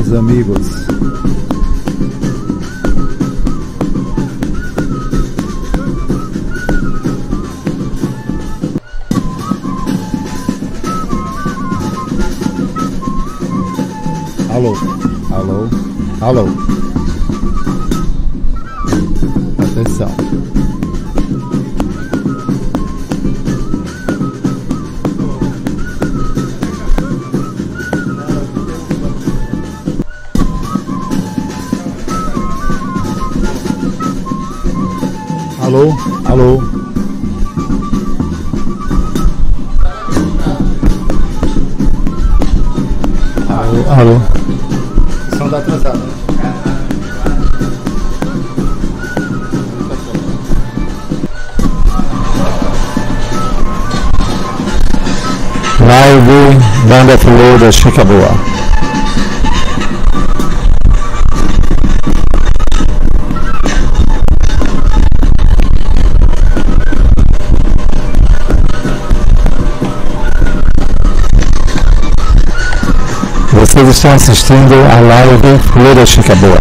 meus amigos. Alô, alô, alô. Atenção. Alô, alô. Alô, alô. O som tá atrasado. Live Banda Flor da Chica Boa. Vocês estão assistindo a live Flor da Chica Boa.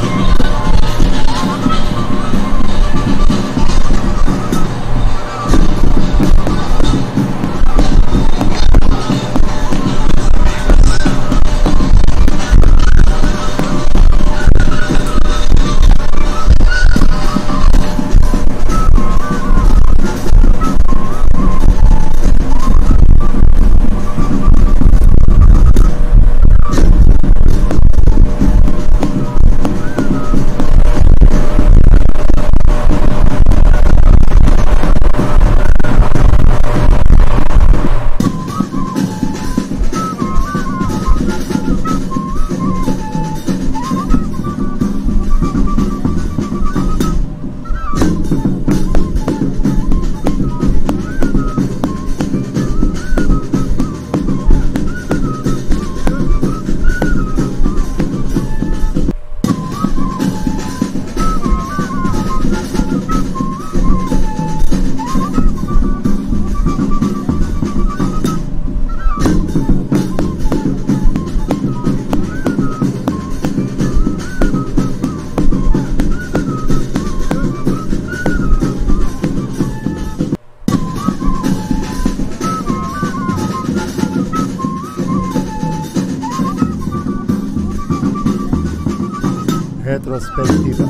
Retrospectiva.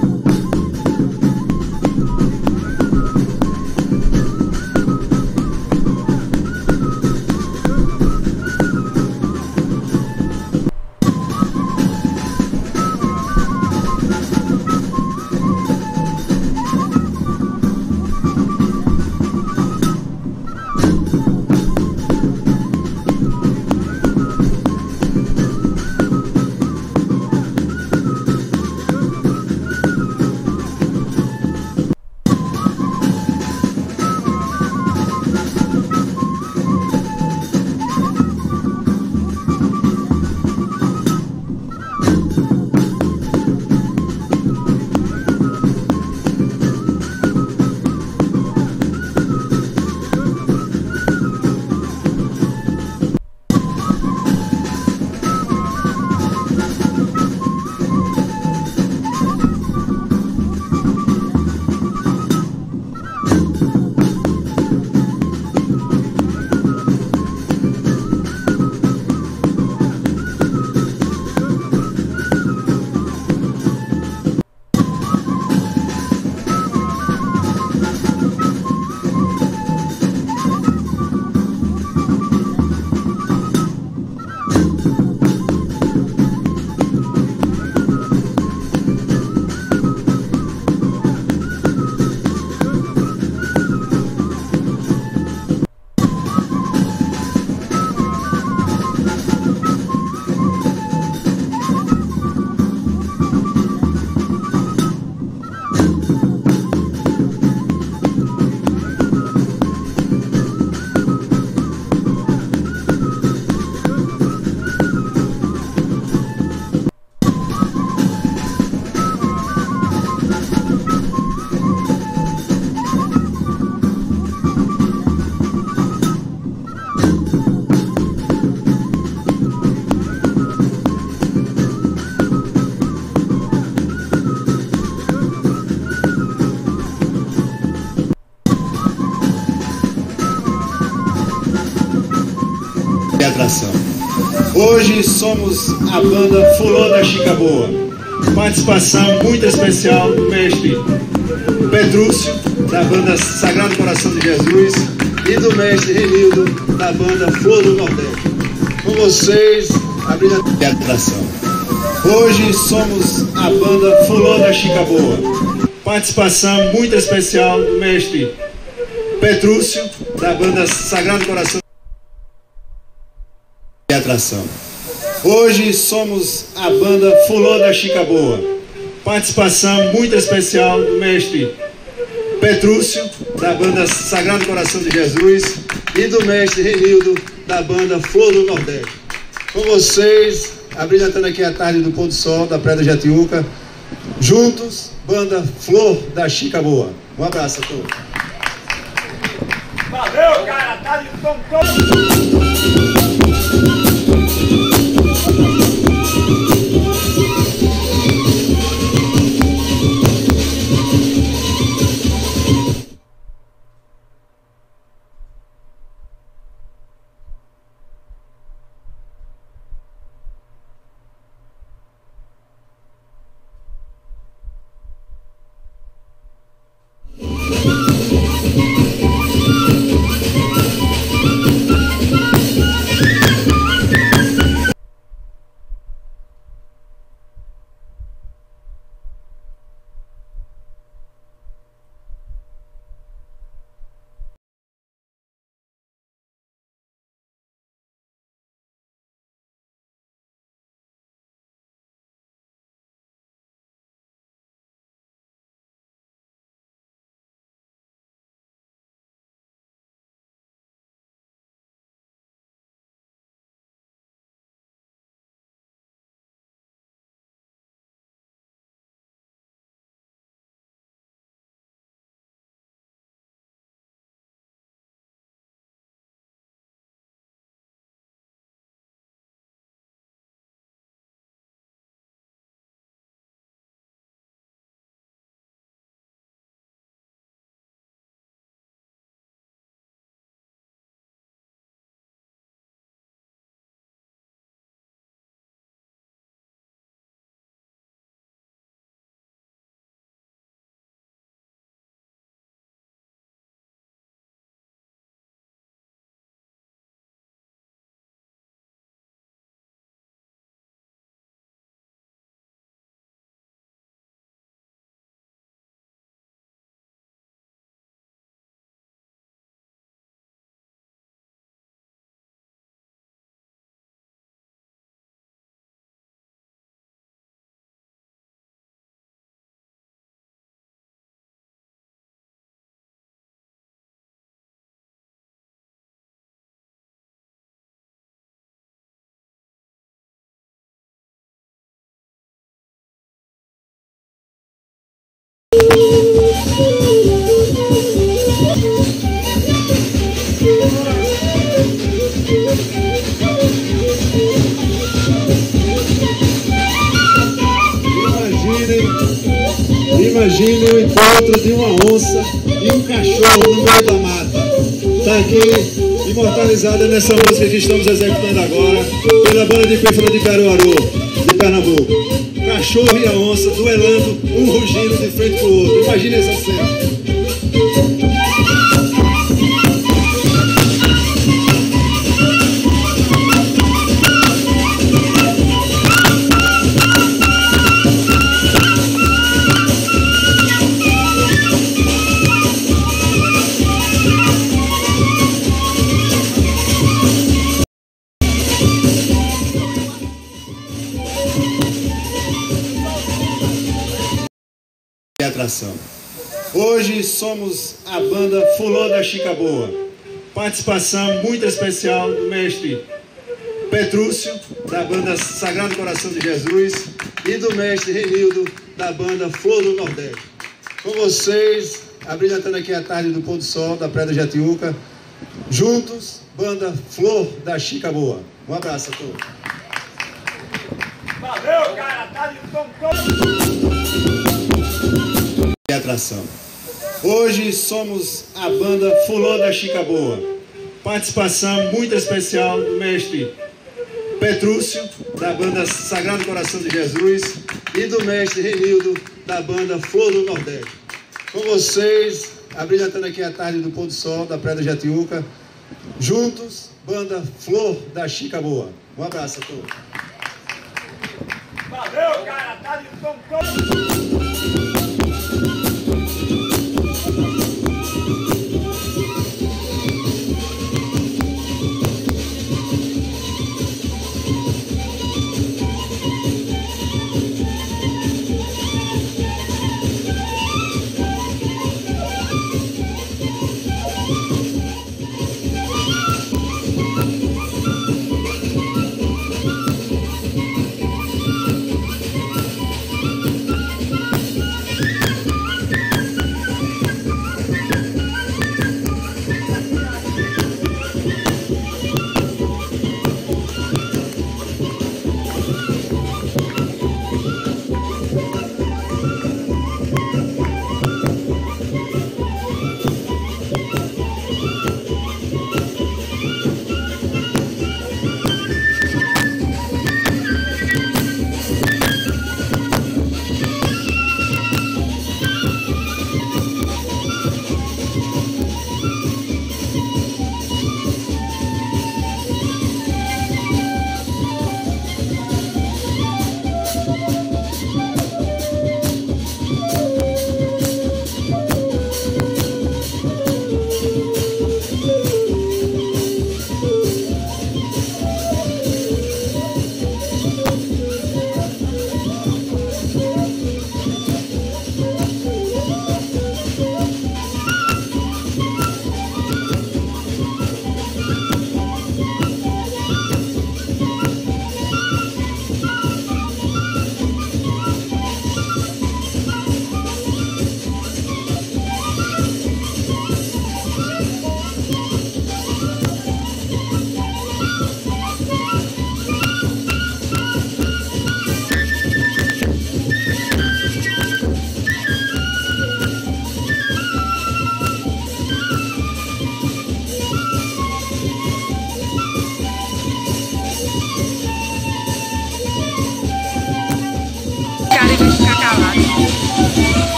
atração. Hoje somos a banda Fulô da Chica Boa. Participação muito especial do mestre Petrúcio, da banda Sagrado Coração de Jesus, e do mestre Renildo, da banda Flor do Nordeste. Com vocês, a brilhante atração. Hoje somos a banda Fulô da Chica Boa. Participação muito especial do mestre Petrúcio, da banda Sagrado Coração de atração. Hoje somos a banda Fulô da Chica Boa. Participação muito especial do mestre Petrúcio, da banda Sagrado Coração de Jesus, e do mestre Renildo, da banda Flor do Nordeste. Com vocês, abrilhantando aqui a tarde do pôr do sol da Praia da Jatiuca, juntos, banda Flor da Chica Boa. Um abraço a todos. Valeu, cara, tá de tom todo. Imagine o encontro de uma onça e um cachorro no meio da mata. Está aqui imortalizada nessa música que estamos executando agora pela banda de pífano de Caruaru, de Pernambuco. O cachorro e a onça duelando, um rugindo de frente para o outro. Imagine essa cena. Atração. Hoje somos a banda Fulô da Chica Boa. Participação muito especial do mestre Petrúcio, da banda Sagrado Coração de Jesus, e do mestre Renildo, da banda Flor do Nordeste. Com vocês, abrilhantando aqui a tarde do pôr do sol da Praia da Jatiuca, juntos, banda Flor da Chica Boa. Um abraço a todos. Valeu, cara, tá de tom todo. Atração. Hoje somos a banda Fulô da Chica Boa. Participação muito especial do mestre Petrúcio, da banda Sagrado Coração de Jesus, e do mestre Renildo, da banda Flor do Nordeste. Com vocês, abrilhantando aqui a tarde do pôr do sol da Praia da Jatiuca, juntos, banda Flor da Chica Boa. Um abraço a todos. Valeu, cara, tá de tom todo.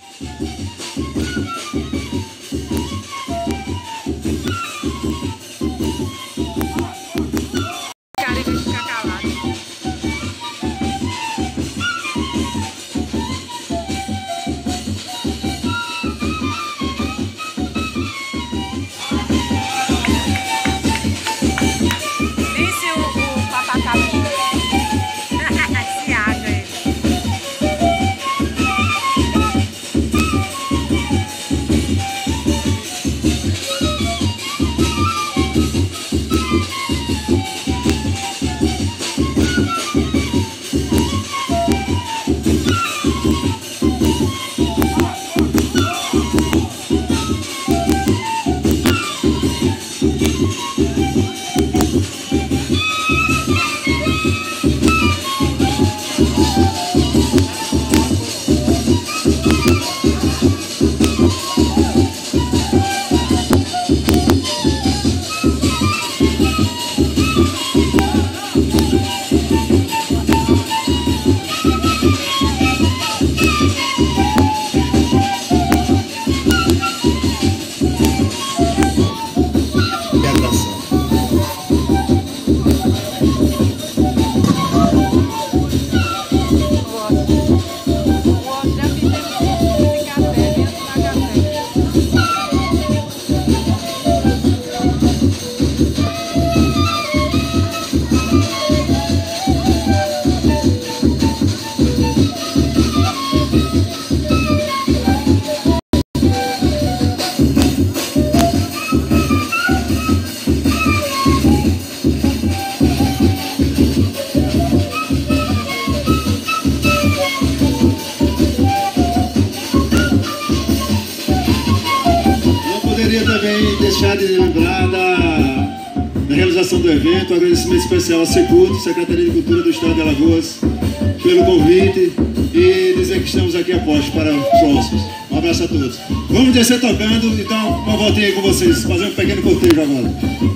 Deixar de lembrar da realização do evento, um agradecimento especial à Secult, Secretaria de Cultura do Estado de Alagoas, pelo convite e dizer que estamos aqui a postos para os próximos. Um abraço a todos. Vamos descer tocando, então uma voltinha aí com vocês, fazer um pequeno cortejo agora.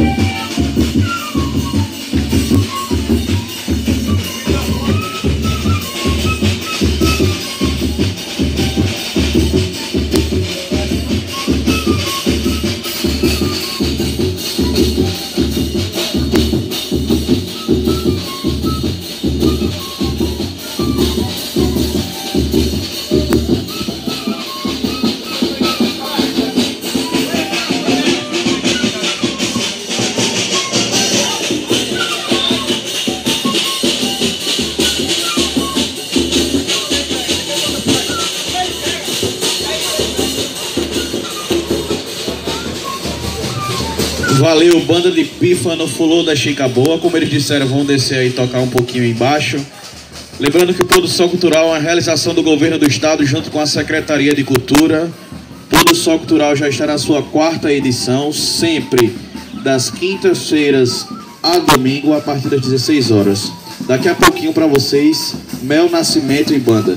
Valeu, banda de Pífano, Fulô da Chicaboa. Como eles disseram, vão descer aí e tocar um pouquinho embaixo. Lembrando que o Produção Cultural é uma realização do Governo do Estado junto com a Secretaria de Cultura. Produção Cultural já está na sua 4ª edição, sempre das quintas-feiras a domingo, a partir das 16 horas. Daqui a pouquinho para vocês, Mel Nascimento e banda.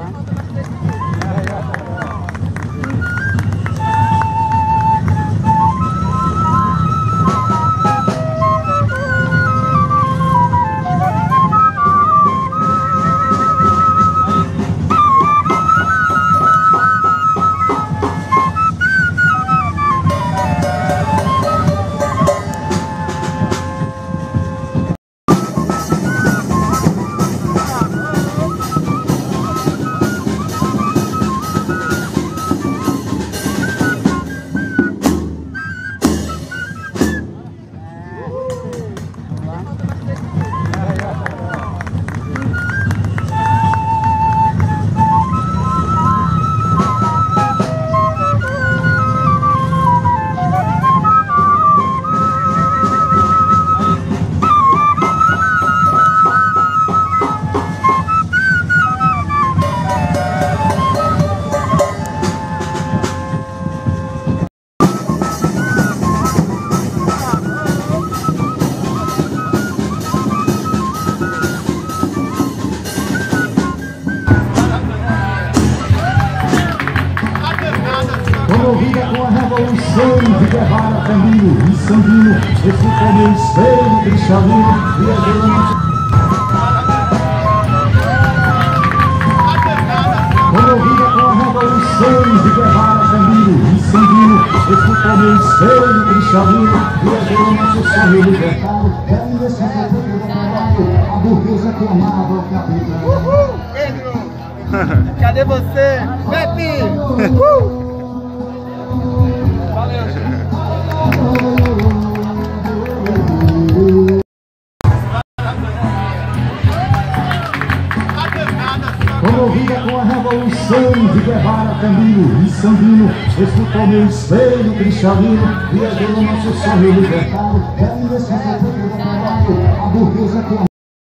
Comovida com a revolução de Guevara, Camilo e Sandino, esse foi meu espelho cristalino e a violência. Comovida com a revolução de Guevara, Camilo e Sandino, esse foi meu espelho cristalino e a violência sonho libertário. Ainda se resolveu do trabalho, a burguesa clamava o capitão. Pedro, cadê você? Pepe! Valeu, Comovida com a revolução de Guevara, Camilo e Sandino, escutou meu espelho cristalino e ergueu o nosso sonho libertário. Ainda se resolveu do trabalho, a burguesa clamava.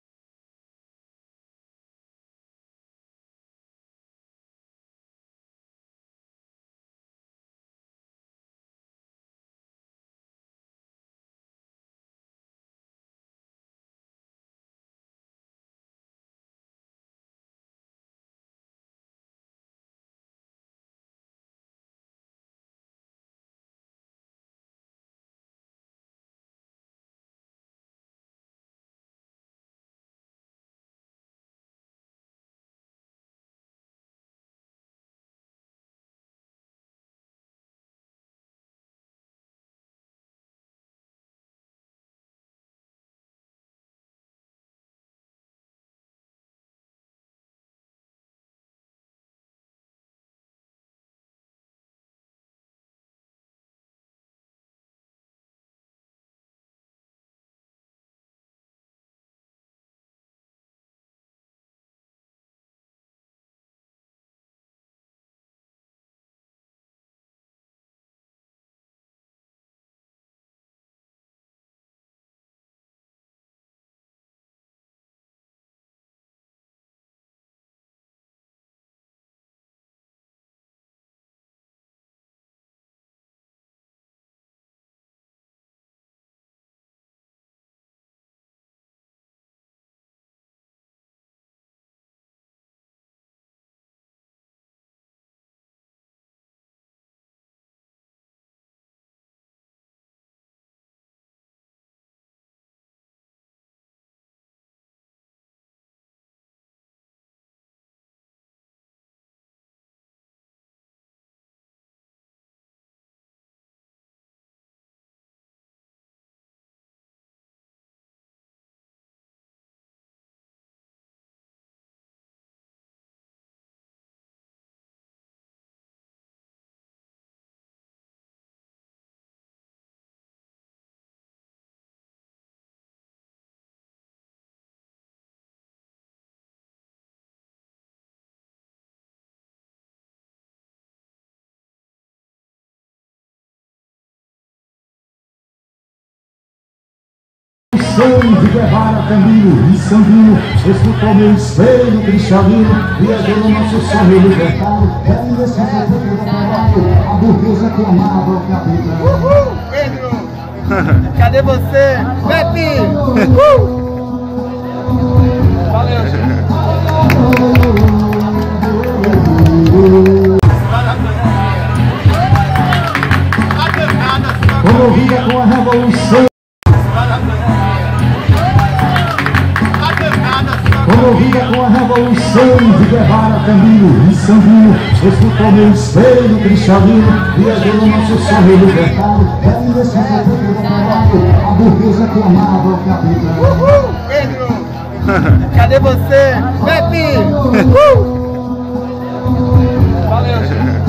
De Guevara, Camilo e Sandino, escutou meu espelho cristalino e ergueu o nosso sonho libertário. Ainda se resolveu do trabalho, a burguesa clamava o capitão. Pedro, cadê você? Pepe! Valeu, revolução. Comovida com a revolução de Guevara, Camilo e Sandino, escutou meu espelho cristalino e ergueu o nosso sonho libertário. É indecente do trabalho, a burguesa clamava o capitão. Pedro, cadê você? Pepe! Valeu, gente.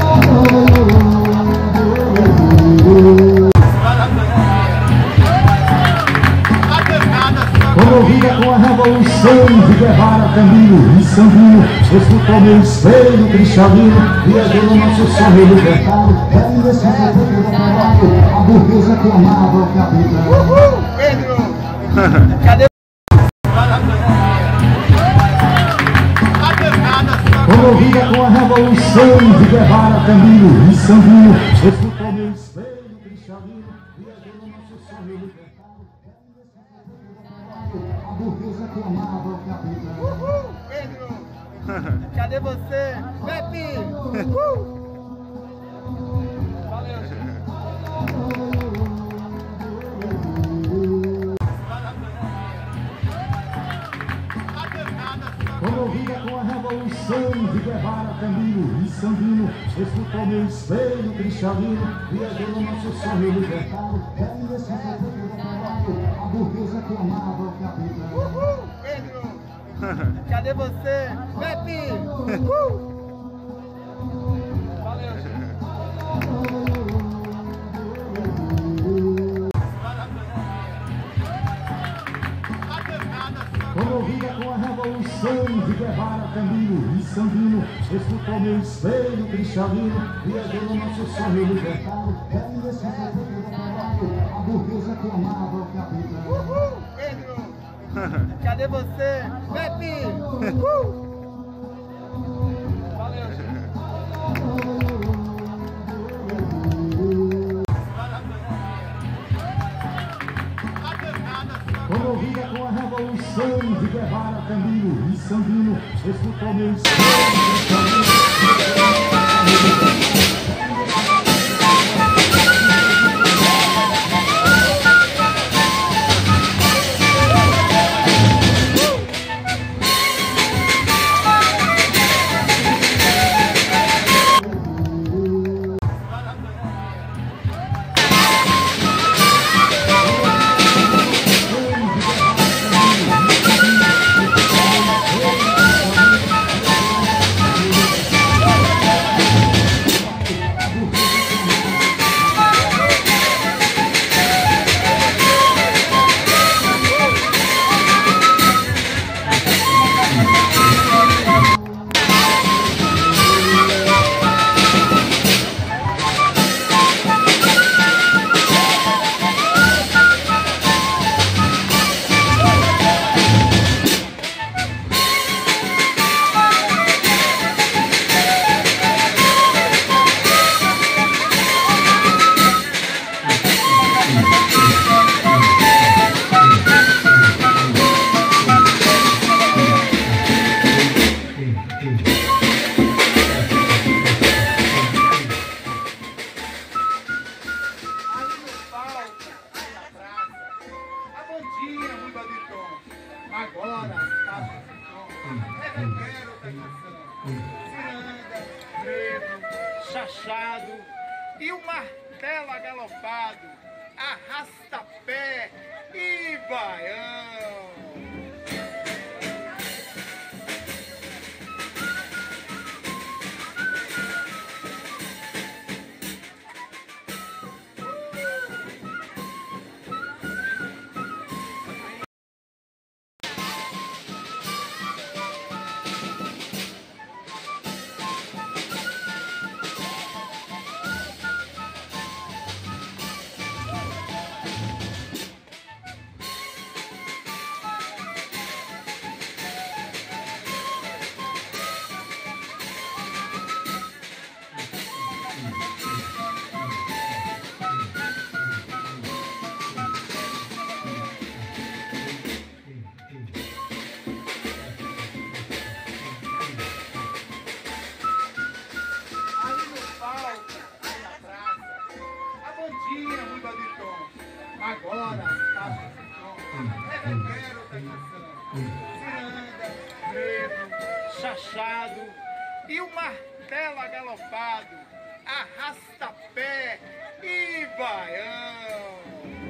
Comovida com a revolução de Guevara, Camilo e Sandino, escutou meu espelho cristalino e ergueu o nosso sonho libertário. É indecente do trabalho, a burguesa clamava o capitão. Pedro, cadê? Comovida com a revolução de Guevara, Camilo e Sandino, escutou meu espelho cristalino e ergueu o nosso sonho libertário. A burguesa clamava o capitão. Pedro, cadê você? Pepe! Valeu, gente. Comovida com a revolução de Guevara, Camilo e Sandino, escutou meu espelho cristalino e ergueu o nosso sonho libertário. É indecente do trabalho, a burguesa clamava o capitão. Pedro, cadê você? Pepe! Valeu, gente. Comovida com a revolução de Guevara, Camilo e Sandino, escutou meu espelho cristalino e ergueu o nosso sonho libertário. É indecente do trabalho, a burguesa clamava o capitão. Pedro, cadê você? Pepe! Valeu, gente. Comovida com a revolução de Guevara, Camilo e Sandino, escutou meu espelho cristalino. Agora, reverberam o ciranda, frevo, chachado e o martelo agalopado, arrasta-pé e baião. chachado e o martelo agalopado, arrasta-pé e baião.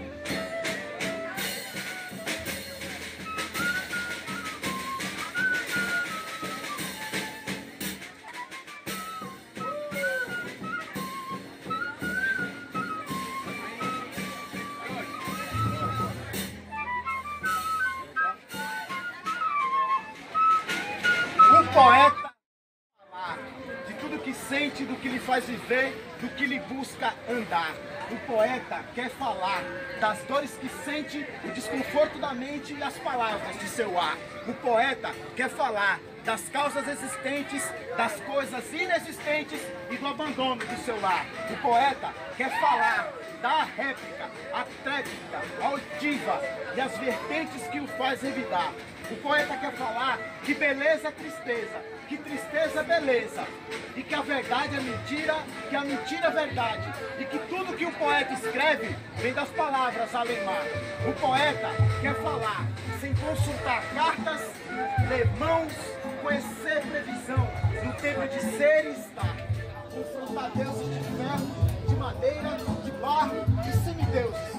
O poeta falar de tudo que sente, do que lhe faz viver, do que lhe busca andar. O poeta quer falar das dores que sente, o desconforto da mente e as palavras de seu ar. O poeta quer falar das causas existentes, das coisas inexistentes e do abandono do seu lar. O poeta quer falar da réplica, a tréplica, a altiva e as vertentes que o faz revidar. O poeta quer falar que beleza é tristeza, que tristeza é beleza, e que a verdade é mentira, que a mentira é verdade, e que tudo que o poeta escreve vem das palavras além mar. O poeta quer falar sem consultar cartas, ler mãos, conhecer previsão, no tempo de ser e estar. Confrontar deuses de ferro, de madeira, de barro e semideuses.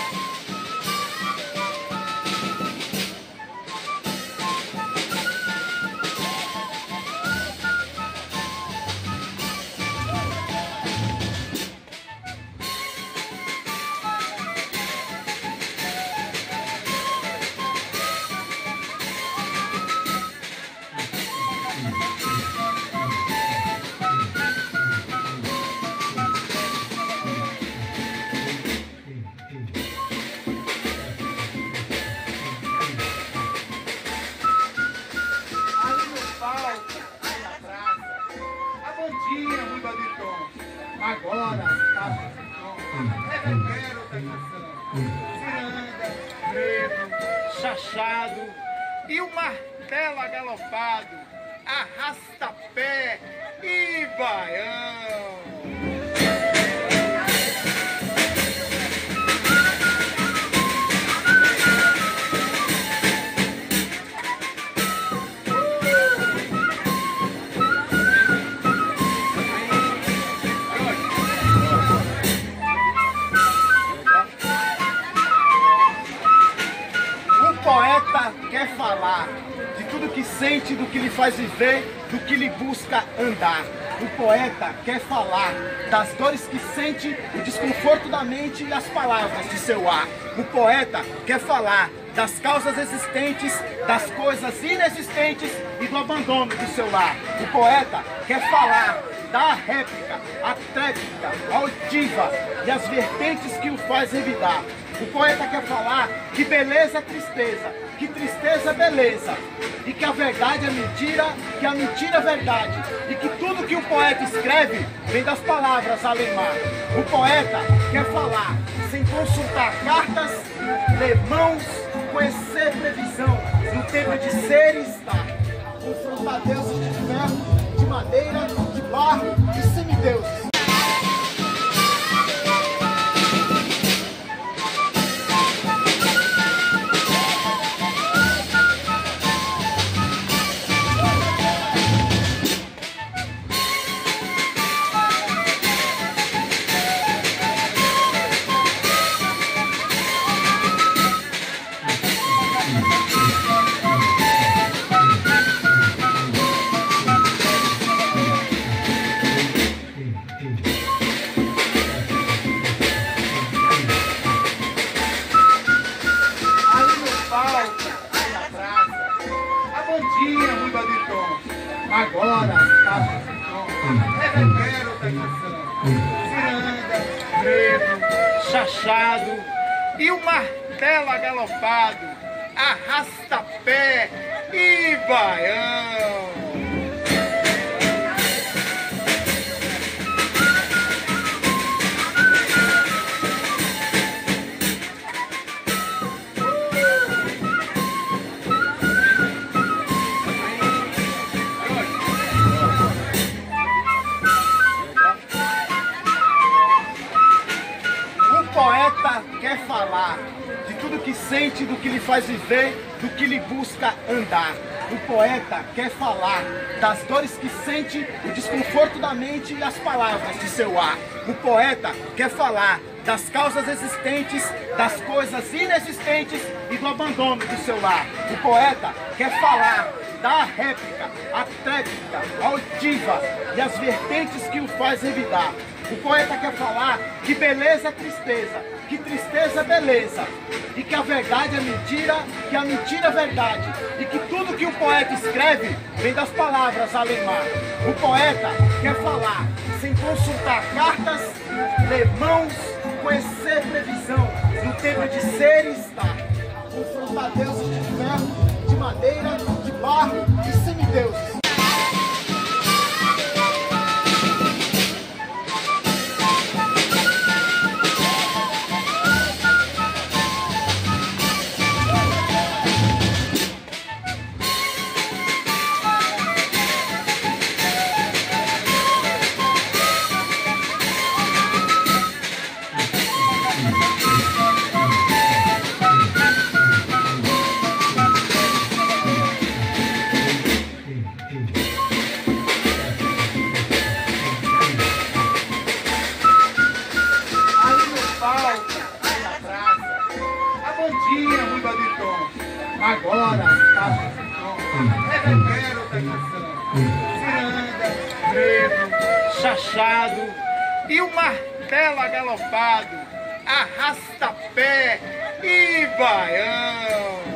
Agora tá reverberam da canção, ciranda, frevo, chachado e o martelo agalopado, arrasta-pé e baião. O poeta quer falar de tudo que sente, do que lhe faz viver, do que lhe busca andar. O poeta quer falar das dores que sente, o desconforto da mente e as palavras de seu ar. O poeta quer falar das causas existentes, das coisas inexistentes e do abandono do seu lar. O poeta quer falar da réplica, a tréplica, a altiva e as vertentes que o faz revidar. O poeta quer falar que beleza é tristeza, que tristeza é beleza, e que a verdade é mentira, que a mentira é verdade, e que tudo que o poeta escreve vem das palavras além mar. O poeta quer falar sem consultar cartas, ler mãos, conhecer previsão, no tempo de ser e estar. Confrontar deuses de ferro, de madeira, de barro e semideuses. Agora tá reverberam da canção, ciranda, frevo, chachado e o martelo agalopado, arrasta-pé e baião. Quer falar de tudo que sente, do que lhe faz viver, do que lhe busca andar. O poeta quer falar das dores que sente, o desconforto da mente e as palavras de seu ar. O poeta quer falar das causas existentes, das coisas inexistentes e do abandono do seu lar. O poeta quer falar da réplica, a tréplica, a altiva e as vertentes que o faz revidar. O poeta quer falar que beleza é tristeza, que tristeza é beleza, e que a verdade é mentira, que a mentira é verdade, e que tudo que o poeta escreve vem das palavras alemã. O poeta quer falar sem consultar cartas, ler mãos, conhecer previsão, no tempo de ser e estar. Confrontar deuses de ferro, de madeira, de barro e semideuses. Agora, tá reverberam da canção, ciranda, frevo, chachado e o martelo agalopado, arrasta-pé e baião.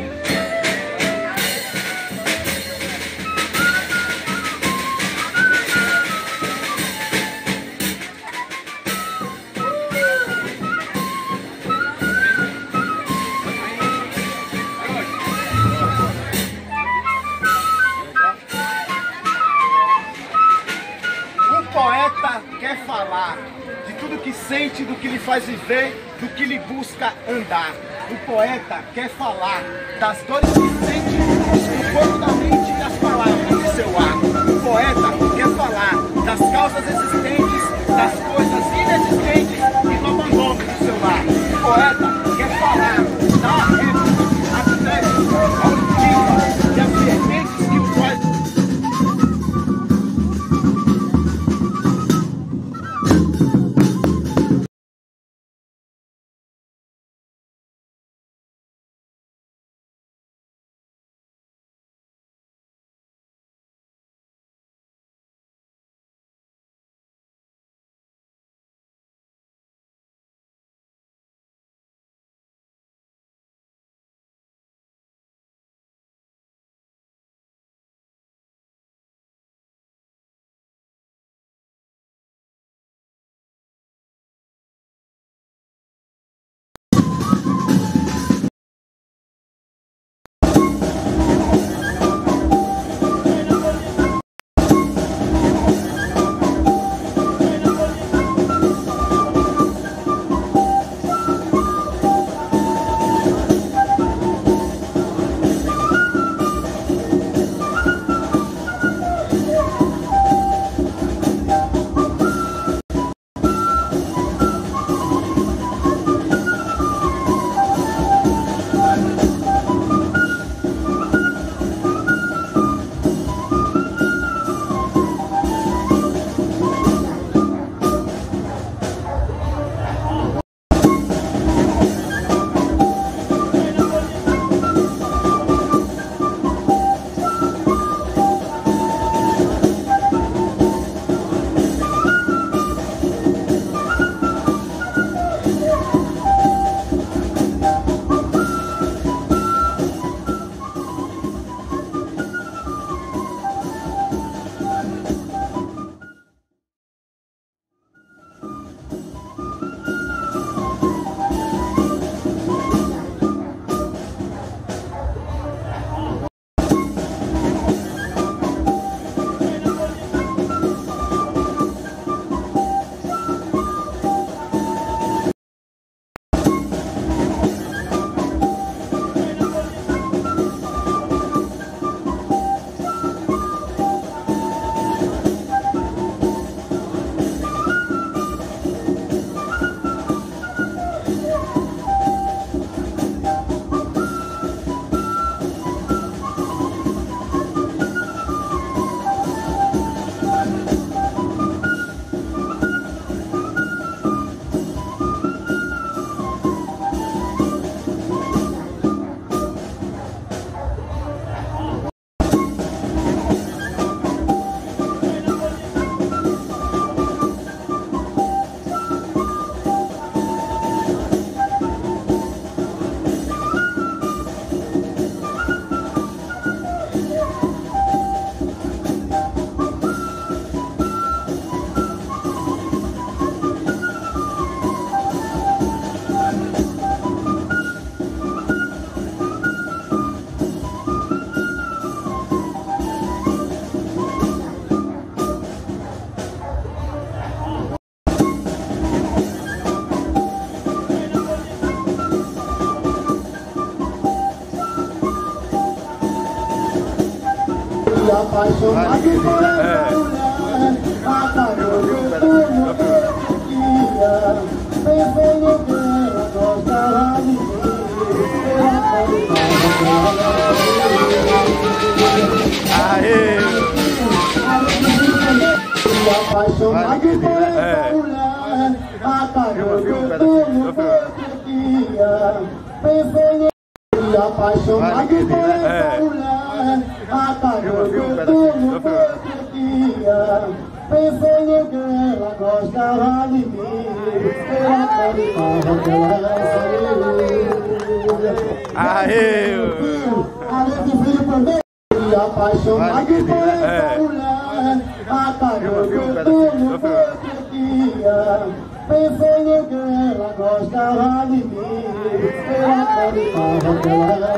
Quer falar de tudo que sente, do que lhe faz viver, do que lhe busca andar. O poeta quer falar das dores que sente, do desconforto da mente e das palavras de seu ar. O poeta quer falar das causas existentes, das coisas inexistentes e do abandono do seu lar. O poeta quer falar da réplica, a tréplica, a altiva e as vertentes que o faz Pensando que ela gostava de mim, ela acreditava que além de filho também, e apaixonado por essa mulher, acabou que tudo que eu queria. Pensando que ela gostava de mim, ela acreditava que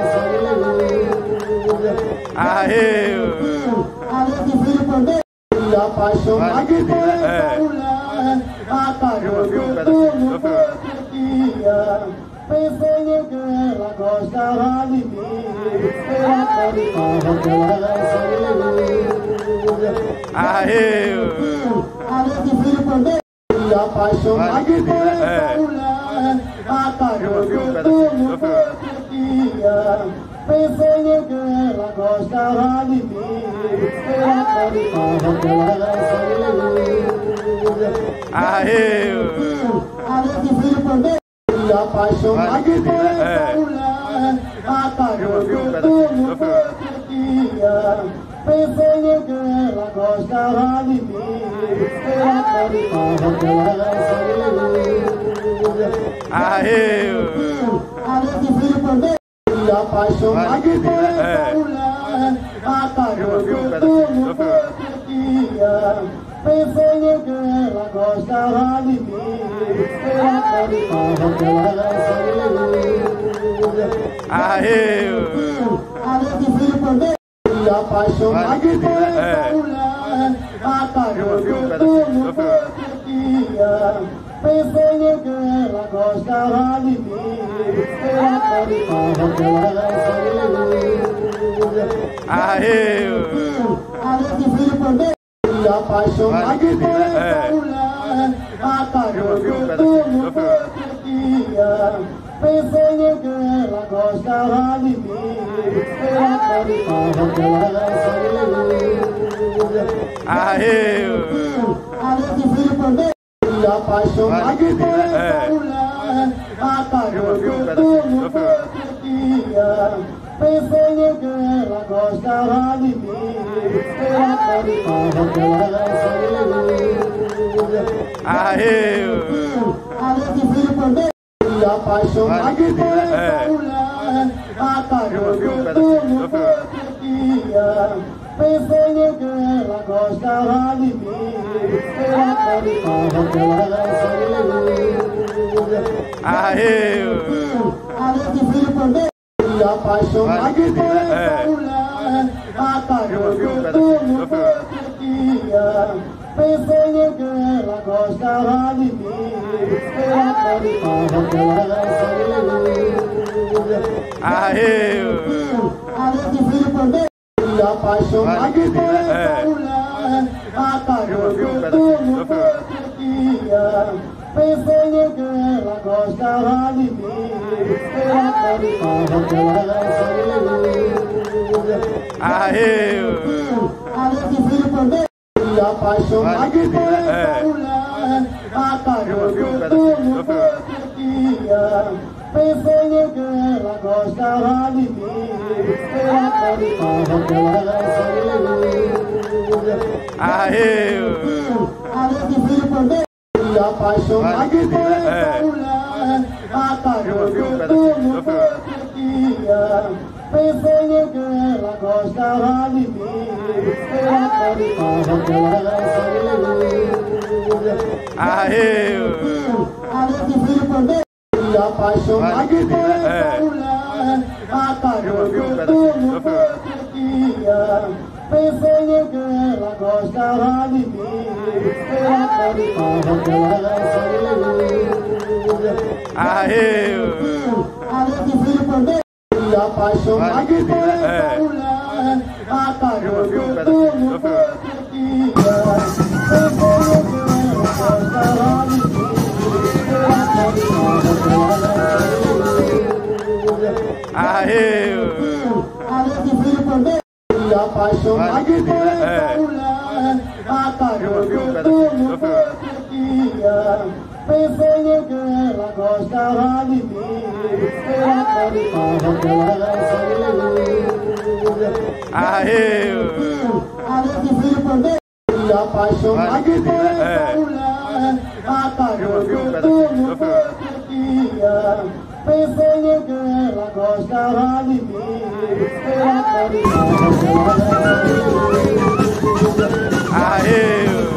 além de filho também, e apaixonado por essa mulher, acabou que tudo que eu queria. Pensando que ela gostava de mim, ela acreditava que além de filho também, e apaixonado por essa mulher, acabou que tudo que eu queria. Pensando que ela gostava de mim, ela acreditava que além de filho também, e apaixonado por essa mulher, acabou que tudo que eu queria. Pensando que ela gostava de mim, ela acreditava que além de filho também, e apaixonado por essa mulher, acabou que tudo que eu queria. Pensando que ela gostava de mim, ela acreditava que além de filho também, e apaixonado por essa mulher, acabou que tudo que eu queria. Pensando que ela gostava de mim, ela acreditava que além de filho também, e apaixonado por essa mulher, acabou que tudo que eu queria. Pensando que ela gostava de mim, ela acreditava que além de filho também, e apaixonado por essa mulher, acabou que tudo que eu queria. Pensando que ela gostava de mim, ela acreditava que além de filho também, e apaixonado por essa mulher, acabou que tudo que eu queria. Pensando que ela gostava de mim, ela acreditava que além de filho também, e apaixonado por essa mulher, acabou que tudo que eu queria. Pensando que ela gostava de mim, ela acreditava que além de filho também, e apaixonado por essa mulher, acabou que tudo que eu queria. Pensando que ela gostava de mim, ela acreditava que além de filho também, e apaixonado por essa mulher, acabou que tudo que eu queria. Pensando que ela gostava de mim, ela acreditava que além de filho também, e apaixonado por essa mulher, acabou que tudo que eu queria. Pensando que ela gostava de mim, ela acreditava que além de filho também, e apaixonado por essa mulher, acabou que tudo que eu queria. Pensando que ela gostava de mim, ela acreditava que além de filho também, e apaixonado por essa mulher, acabou que tudo que apaixonado por essa mulher, atacando tudo o que eu queria. Pensei no que ela gostava de mim, eu acreditava que ela era só além de filho também, apaixonado por essa mulher, atacando tudo o que eu queria. Pensei no que ela gostava de mim, eu acreditava que ela era só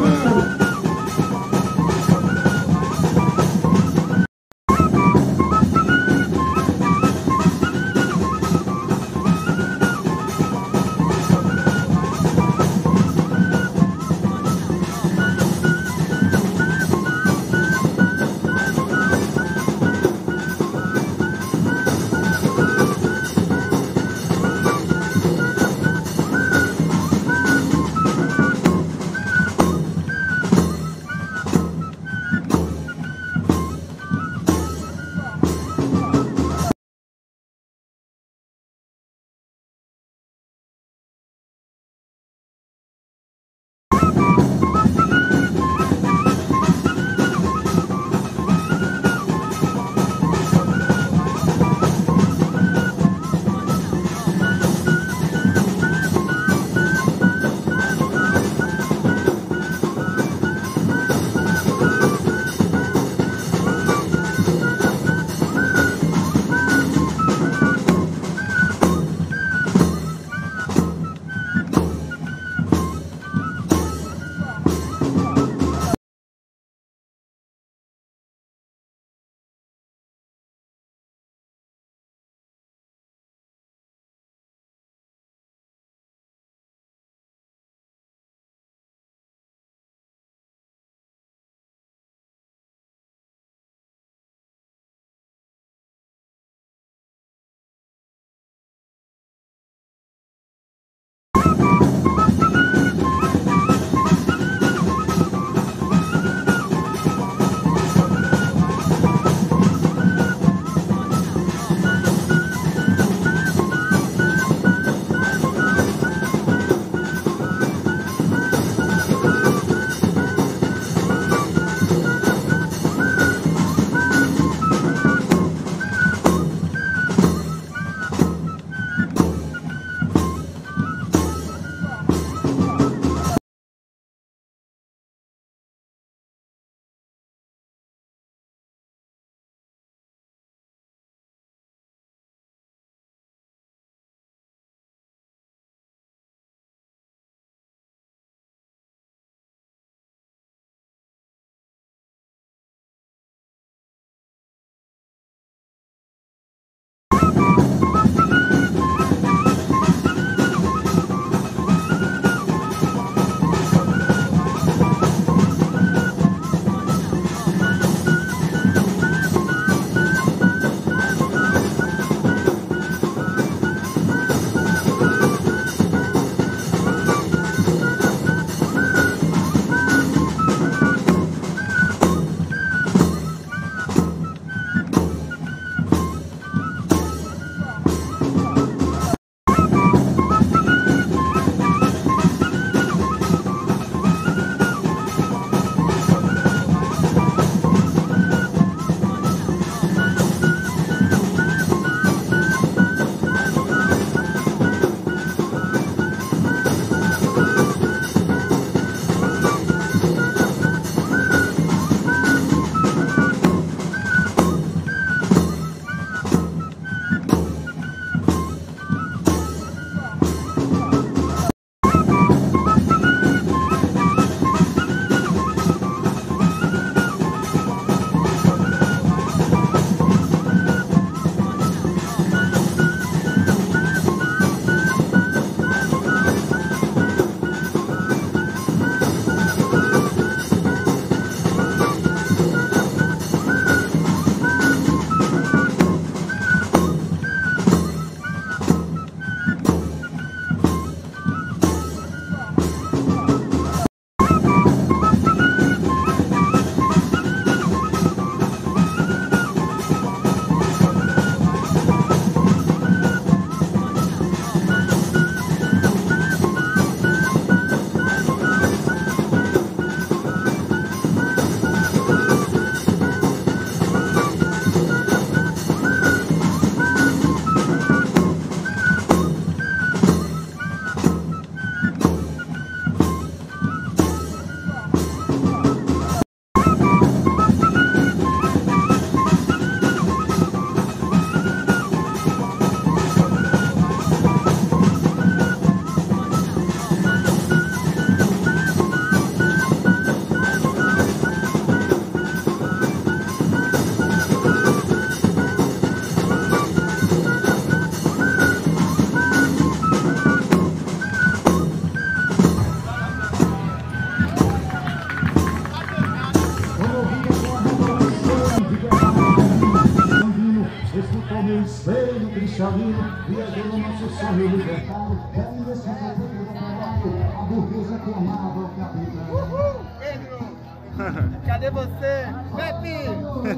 escutou meu espelho cristalino, viajou no nosso sonho libertário, é a indecência do trabalho, a burguesa que amava o capitão. Pedro, cadê você? Pepe!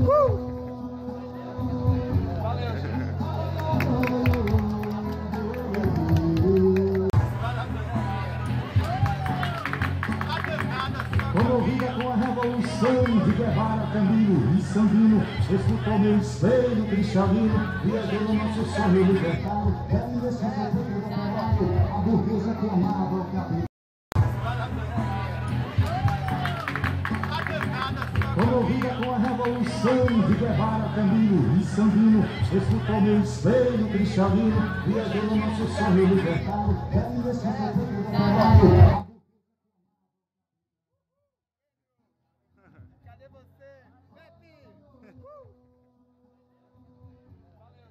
Valeu, gente. Comovida com a revolução de Guevara, Camilo e Sandino, escutou meu espelho cristalino, viajou no nosso sonho libertário, é a indecência do trabalho, a burguesa que amava o capitão. Comovida com a revolução de Guevara, Camilo e Sandino, escutou meu espelho cristalino, viajou no nosso sonho libertário, é a indecência do trabalho. Cadê você? Pepe! Valeu,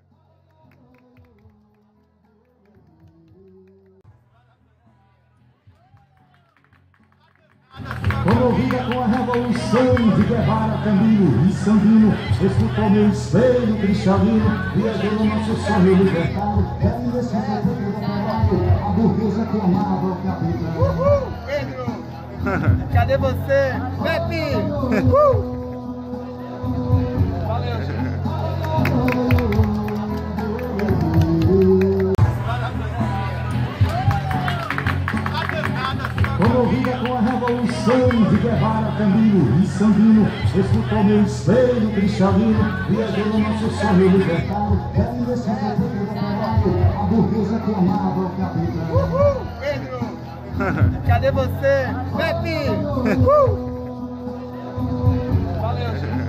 gente. Comovida com a revolução de Guevara, Camilo e Sandino, escutou meu espelho cristalino, viajou no nosso sonho libertário, é a indecência do trabalho, a burguesa que amava o capitão. Pedro, cadê você? Pepe! Valeu, gente. Comovida com a revolução de Guevara, Camilo e Sandino, escutou meu espelho cristalino, viajou no nosso sonho libertário, é a indecência do trabalho, a burguesa que amava o capitão. Pedro, cadê você? Pepe! Valeu, gente.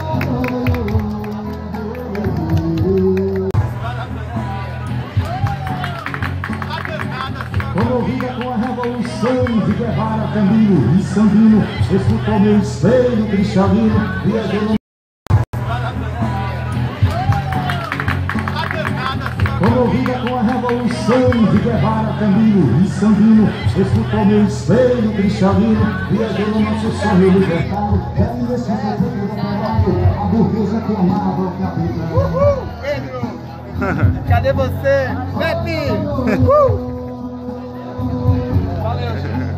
Comovida com a revolução de Guevara, Camilo e Sandino, escutou meu espelho cristalino, viajou no... Comovida com a revolução de Guevara, Camilo e Sandino, escutou meu espelho cristalino, viajou no nosso sonho libertário, é a indecência do trabalho, a burguesa que amava o capitão. Pedro, cadê você? Pepe! Valeu, gente.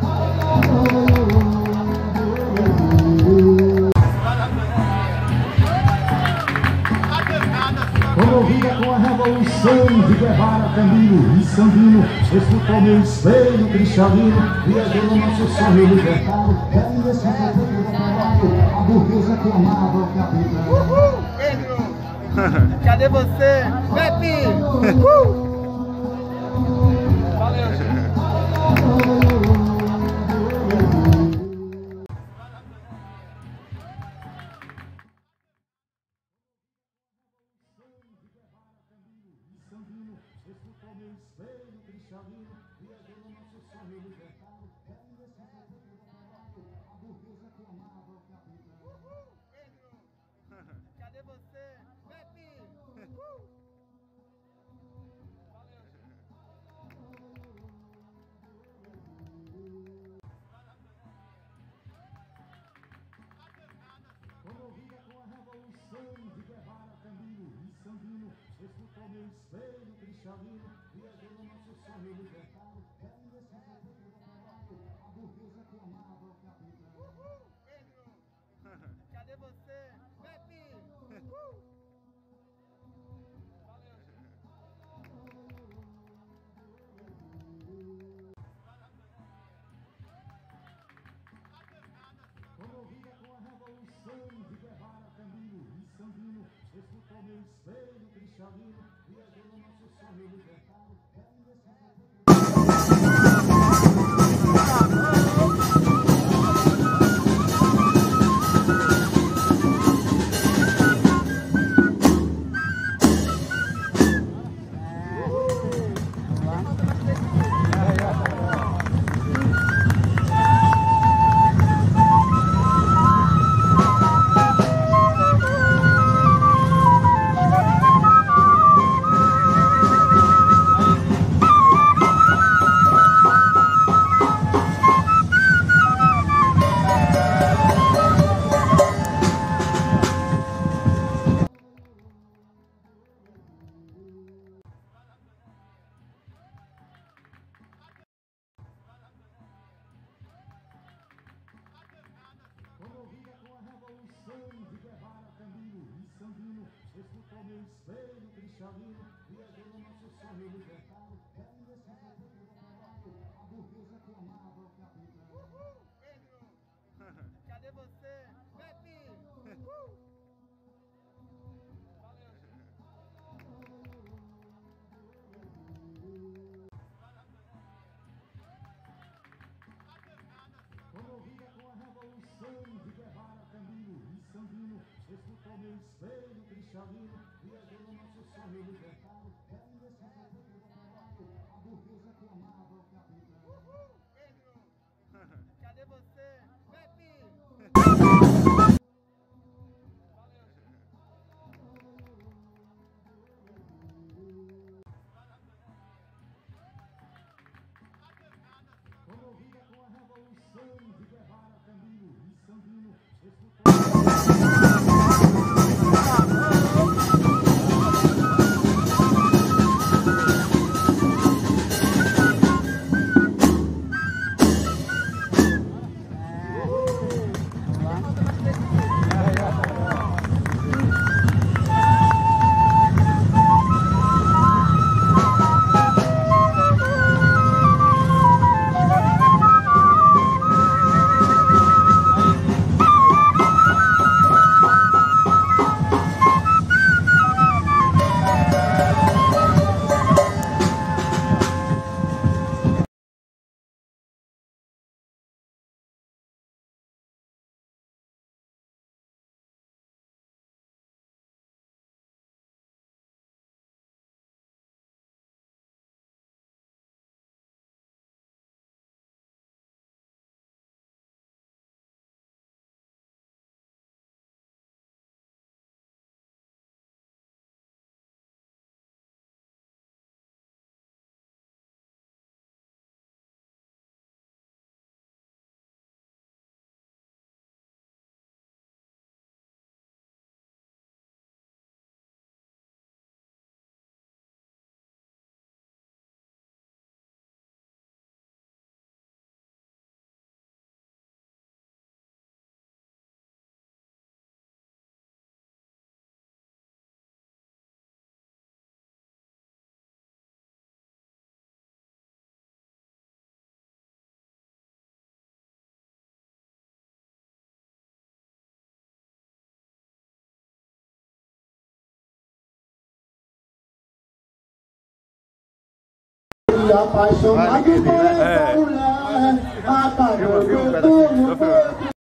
Comovida com a revolução de Guevara, Camilo e Sandino, escutou meu espelho cristalino, viajou no nosso sonho libertário, é a indecência do trabalho, a burguesa que amava o capitão. Pedro, cadê você? Pepe! Valeu, gente. Escutou meu espelho cristalino, viajou no nosso sonho libertário, é a indecência do trabalho, a burguesa que amava o capitão. Pedro, cadê você? Pepe! Valeu, gente. Comovida com a revolução de Guevara, Camilo e Sandino, escutou meu espelho cristalino, viajou no nosso sonho libertário, é a indecência do trabalho, a burguesa que amava o capitão. Pedro, cadê você? Pepe! Valeu, gente. Comovida com a revolução de Guevara, Camilo e Sandino, escutou meu espelho cristalino, viajou no nosso sonho libertário, é a indecência do sangue, Guevara, Camilo e Sandino, escutou meu espelho, Cristalino, e ergueu o nosso sonho libertário. É nesse momento do trabalho, a burguesa clamava o capitão. Pedro! Cadê você? Pepe! Comovida com a revolução de Guevara, Camilo e Sandino, escutou meu espelho, Cristalino, e ergueu o nosso sonho libertário. É nesse momento do trabalho, a burguesa clamava o capitão. Pedro! Cadê você? Pepe! Comovida com a revolução de Guevara, Camilo e Sandino, escutou... Apaixonado por essa mulher, apagou meu